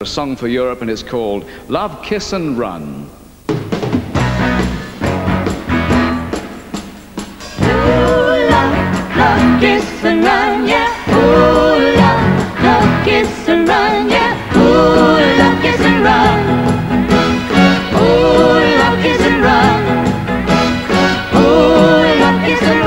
A song for Europe, and it's called Love, Kiss and Run. Ooh, love, kiss and run, yeah. Ooh, love, kiss and run, yeah. Ooh, love, kiss and run. Ooh, love, kiss and run. Ooh, love, kiss and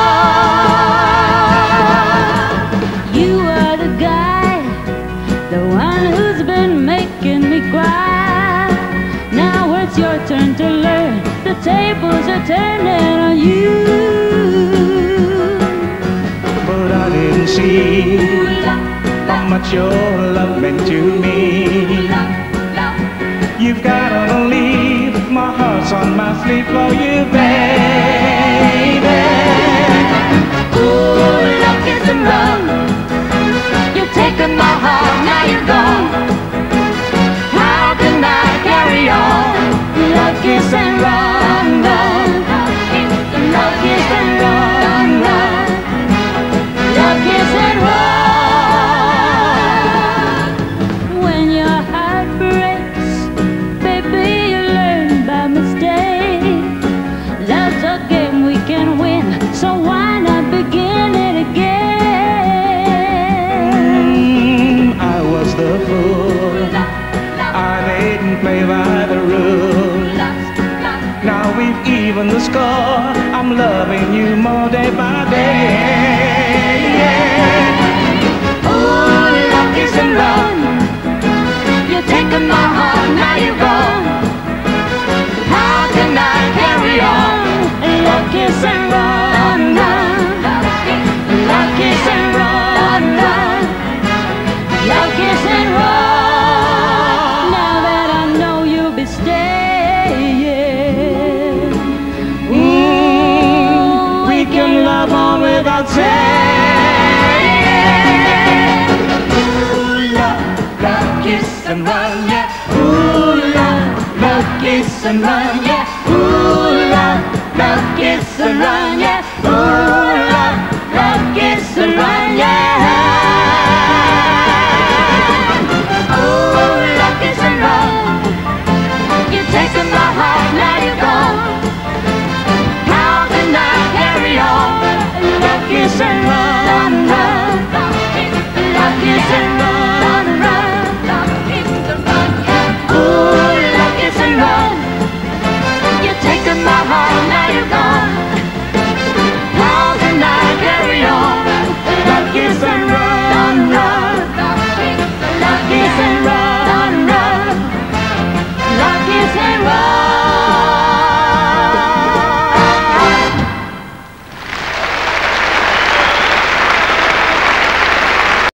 run. You are the guy, the one who's been making me cry. Now it's your turn to learn. The tables are turning on you. But I didn't see how much your love meant to me. You've gotta believe my heart's on my sleeve for you, baby. Ooh, love, kiss and run. You've taken my heart, now you're gone. How can I carry on? Love, kiss and run, run. Love, kiss and run, run. Love, kiss and run. When your heart breaks, baby, you learn by mistake. Love's a game we can win, so why not begin it again? I was the fool, I didn't play by the rules. Now we've evened the score, I'm loving you more day by day, yeah. Ooh, love, kiss and run. You've taken my heart, now you're gone. How can I carry on? Love, kiss and run, run. Love, kiss and run, run. Love, kiss and run. Now that I know you'll be staying, We can love on without saying. ooh, love, kiss and run, yeah. Ooh, love, kiss and run, yeah. Ooh, love, kiss and run, yeah. Ooh, love, kiss and run, yeah.